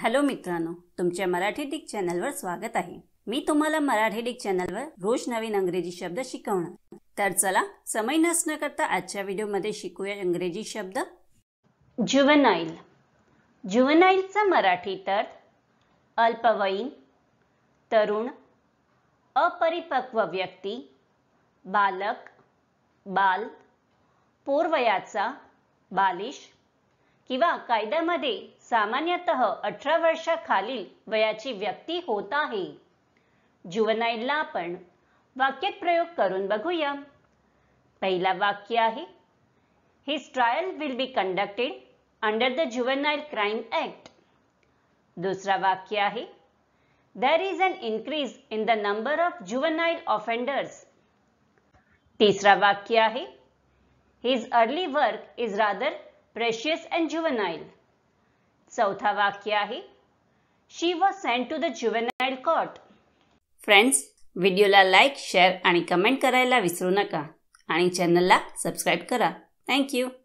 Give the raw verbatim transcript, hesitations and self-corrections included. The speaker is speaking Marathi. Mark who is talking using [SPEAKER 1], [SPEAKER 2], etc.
[SPEAKER 1] हॅलो मित्रांनो, तुमच्या मराठी डिक चॅनलवर स्वागत आहे। मी तुम्हाला मराठी डिक चॅनलवर रोज नवीन इंग्रजी शब्द शिकवणार। तर चला समय नष्ट न करता आजच्या व्हिडिओमध्ये शिकूया इंग्रजी शब्द। जुवेनाइल। जुवेनाइलचा मराठीत अर्थ अल्पवयीन, तरुण, अपरिपक्व व्यक्ती, बालक, बाल, पूर्वयाचा, बालिश किंवा कायद्यामध्ये सामान्यतः अठरा वर्षाखालील वयाची व्यक्ती होत आहे। जुवेनाइलला आपण वाक्यात प्रयोग करून बघूया। पहिला वाक्य आहे, His trial will be conducted under the Juvenile Crime Act. दुसरा वाक्य आहे, There is an increase in the number of juvenile offenders. तिसरा वाक्य आहे, His early work is rather precious and juvenile. चौथा वाक्य आहे, She was sent to the juvenile court. Friends, व्हिडिओला लाईक, शेअर आणि कमेंट करायला विसरू नका आणि चॅनलला सबस्क्राइब करा। Thank you.